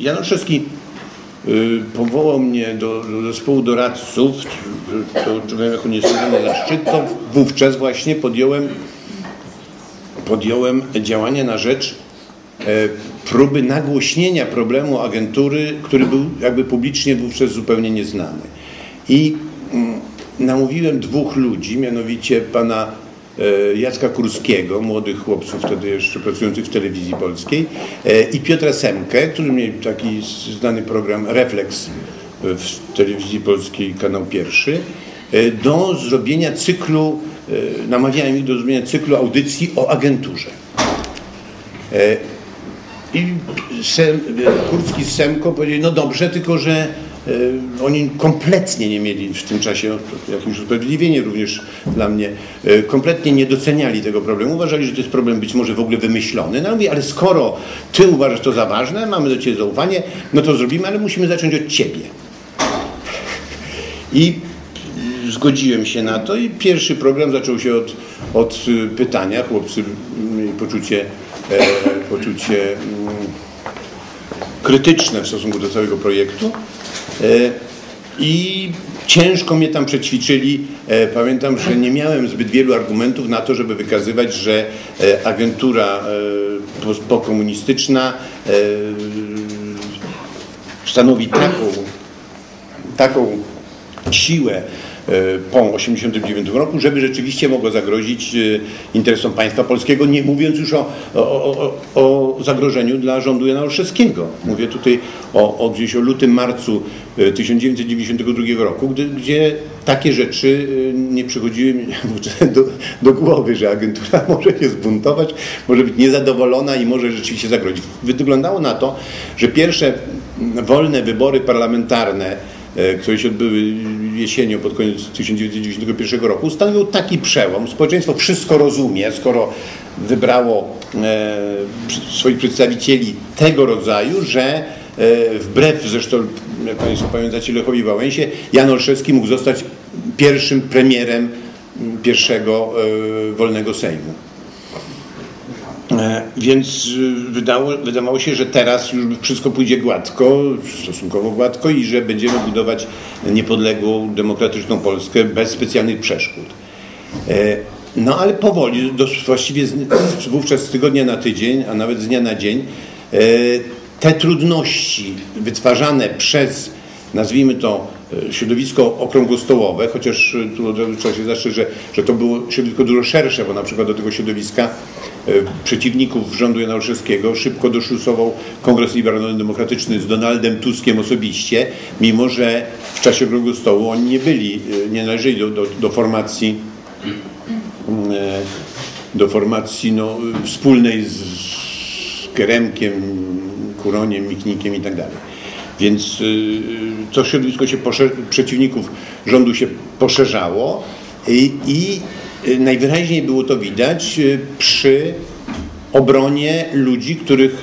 Jan Olszewski powołał mnie do zespołu doradców, to miałem jako niesłychany zaszczyt, to wówczas właśnie podjąłem działania na rzecz próby nagłośnienia problemu agentury, który był jakby publicznie wówczas zupełnie nieznany. I namówiłem dwóch ludzi, mianowicie pana Jacka Kurskiego, młodych chłopców wtedy jeszcze pracujących w telewizji polskiej, i Piotra Semkę, który miał taki znany program Refleks w telewizji polskiej, kanał Pierwszy, do zrobienia cyklu, namawiałem ich do zrobienia cyklu audycji o agenturze. I Kurski z Semką powiedzieli, no dobrze, tylko że oni kompletnie nie mieli w tym czasie, jakimś usprawiedliwienie również dla mnie, kompletnie nie doceniali tego problemu. Uważali, że to jest problem być może w ogóle wymyślony. No mówię, ale skoro ty uważasz to za ważne, mamy do ciebie zaufanie, no to zrobimy, ale musimy zacząć od ciebie. I zgodziłem się na to i pierwszy program zaczął się od pytania. Chłopcy mieli poczucie krytyczne w stosunku do całego projektu i ciężko mnie tam przećwiczyli. Pamiętam, że nie miałem zbyt wielu argumentów na to, żeby wykazywać, że agentura pokomunistyczna stanowi taką siłę po 1989 roku, żeby rzeczywiście mogło zagrozić interesom państwa polskiego, nie mówiąc już o zagrożeniu dla rządu Jana Olszewskiego. Mówię tutaj gdzieś o lutym, marcu 1992 roku, gdzie takie rzeczy nie przychodziły mi do głowy, że agentura może się zbuntować, może być niezadowolona i może rzeczywiście zagrozić. Wyglądało na to, że pierwsze wolne wybory parlamentarne, które się odbyły jesienią pod koniec 1991 roku, stanowił taki przełom. Społeczeństwo wszystko rozumie, skoro wybrało swoich przedstawicieli tego rodzaju, że wbrew zresztą, jak Państwo pamiętacie, Lechowi Wałęsie, Jan Olszewski mógł zostać pierwszym premierem pierwszego wolnego Sejmu. Więc wydawało się, że teraz już wszystko pójdzie gładko, stosunkowo gładko i że będziemy budować niepodległą, demokratyczną Polskę bez specjalnych przeszkód. No ale powoli, właściwie wówczas z tygodnia na tydzień, a nawet z dnia na dzień, te trudności wytwarzane przez, nazwijmy to, środowisko okrągłostołowe, chociaż tu od razu trzeba się zastrzec, że to było środowisko dużo szersze, bo na przykład do tego środowiska przeciwników rządu Jana Olszewskiego szybko doszlusował Kongres Liberalno-Demokratyczny z Donaldem Tuskiem osobiście, mimo że w czasie Okrągłego Stołu oni nie należeli do formacji wspólnej z Geremkiem, Kuroniem, Michnikiem i tak dalej. Więc to środowisko przeciwników rządu się poszerzało i najwyraźniej było to widać przy obronie ludzi,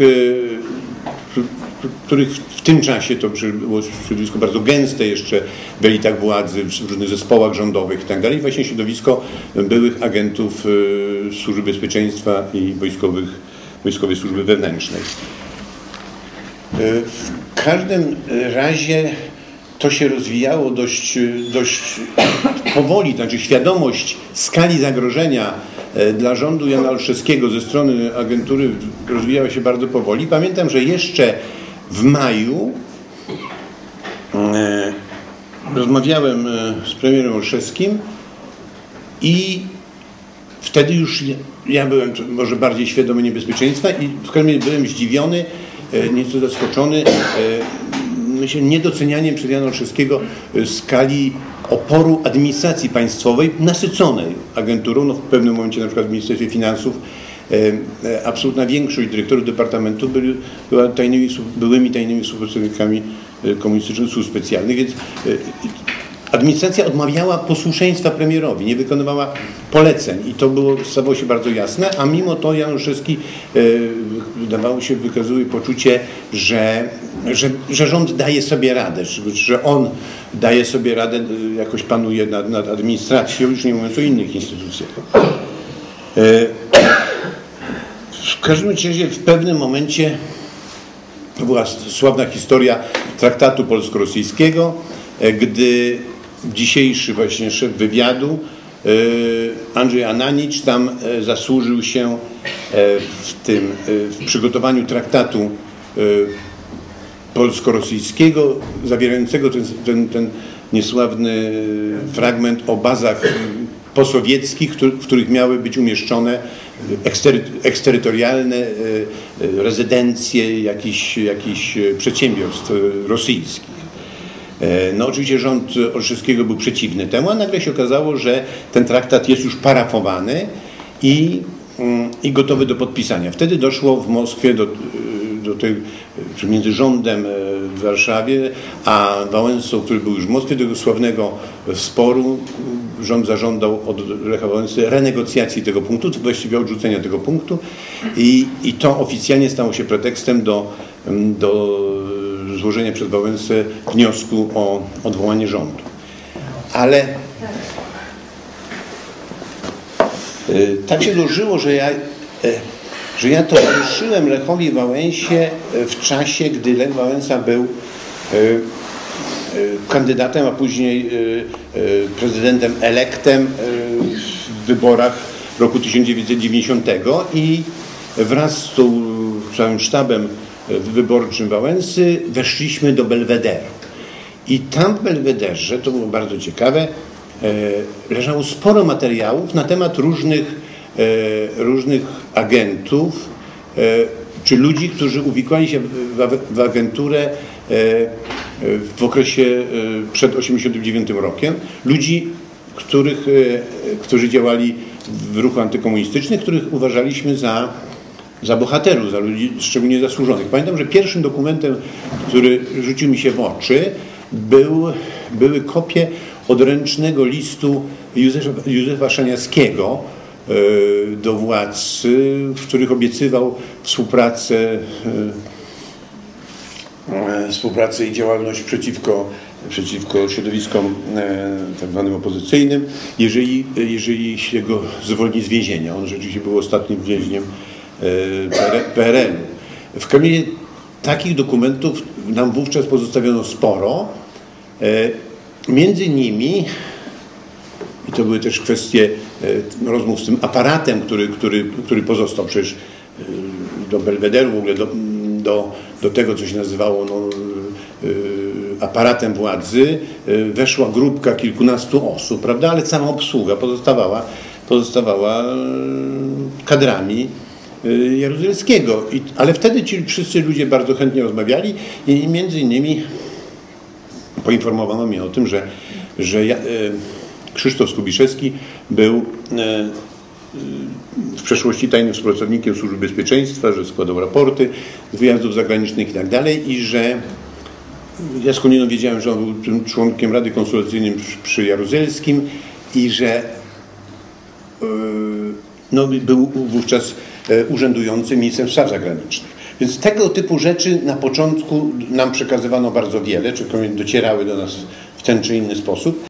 których w tym czasie, to było środowisko bardzo gęste jeszcze w elitach władzy, w różnych zespołach rządowych i tak dalej, właśnie środowisko byłych agentów Służby Bezpieczeństwa i Wojskowej Służby Wewnętrznej. W każdym razie to się rozwijało dość powoli, znaczy świadomość skali zagrożenia dla rządu Jana Olszewskiego ze strony agentury rozwijała się bardzo powoli. Pamiętam, że jeszcze w maju rozmawiałem z premierem Olszewskim i wtedy już ja byłem może bardziej świadomy niebezpieczeństwa i w każdym razie byłem zdziwiony, nieco zaskoczony, myślę, niedocenianiem przez Jana Olszewskiego skali oporu administracji państwowej nasyconej agenturą. No w pewnym momencie na przykład w Ministerstwie Finansów absolutna większość dyrektorów departamentu byłymi tajnymi współpracownikami komunistycznych służb specjalnych, więc administracja odmawiała posłuszeństwa premierowi, nie wykonywała poleceń i to stawało się bardzo jasne, a mimo to Jan Olszewski wydawało się, wykazuje poczucie, że rząd daje sobie radę, że on daje sobie radę, jakoś panuje nad administracją, już nie mówiąc o innych instytucjach. W każdym razie w pewnym momencie To była sławna historia traktatu polsko-rosyjskiego, gdy dzisiejszy właśnie szef wywiadu Andrzej Ananicz tam zasłużył się w przygotowaniu traktatu polsko-rosyjskiego zawierającego ten niesławny fragment o bazach posowieckich, w których miały być umieszczone eksterytorialne rezydencje jakichś przedsiębiorstw rosyjskich. No oczywiście rząd Olszewskiego był przeciwny temu, a nagle się okazało, że ten traktat jest już parafowany i gotowy do podpisania. Wtedy doszło w Moskwie czy między rządem w Warszawie a Wałęsą, który był już w Moskwie, do tego sławnego sporu. Rząd zażądał od Lecha Wałęsy renegocjacji tego punktu, właściwie odrzucenia tego punktu i to oficjalnie stało się pretekstem do złożenia przez Wałęsę wniosku o odwołanie rządu. Ale tak się złożyło, że ja towarzyszyłem Lechowi Wałęsie w czasie, gdy Lech Wałęsa był kandydatem, a później prezydentem elektem w wyborach roku 1990 i wraz z całym sztabem wyborczym Wałęsy weszliśmy do Belwederu. I tam w Belwederze, to było bardzo ciekawe, leżało sporo materiałów na temat różnych agentów, czy ludzi, którzy uwikłali się w agenturę w okresie przed 1989 rokiem. Ludzi, którzy działali w ruchu antykomunistycznym, których uważaliśmy za bohaterów, za ludzi szczególnie zasłużonych. Pamiętam, że pierwszym dokumentem, który rzucił mi się w oczy, były kopie odręcznego listu Józefa Szaniawskiego do władz, w których obiecywał współpracę i działalność przeciwko środowiskom tak zwanym opozycyjnym, jeżeli się go zwolni z więzienia. On rzeczywiście był ostatnim więźniem PRL-u. W każdym razie takich dokumentów nam wówczas pozostawiono sporo. Między innymi, i to były też kwestie rozmów z tym aparatem, który pozostał przecież do Belwederu, w ogóle do tego, co się nazywało aparatem władzy, weszła grupka kilkunastu osób, prawda, ale cała obsługa pozostawała kadrami Jaruzelskiego. Ale wtedy ci wszyscy ludzie bardzo chętnie rozmawiali i między innymi poinformowano mnie o tym, że Krzysztof Skubiszewski był w przeszłości tajnym współpracownikiem Służby Bezpieczeństwa, że składał raporty z wyjazdów zagranicznych i tak dalej i że ja skądinąd wiedziałem, że on był tym członkiem Rady Konsultacyjnej przy Jaruzelskim i że był wówczas urzędującym ministrem spraw zagranicznych. Więc tego typu rzeczy na początku nam przekazywano bardzo wiele, czy docierały do nas w ten czy inny sposób.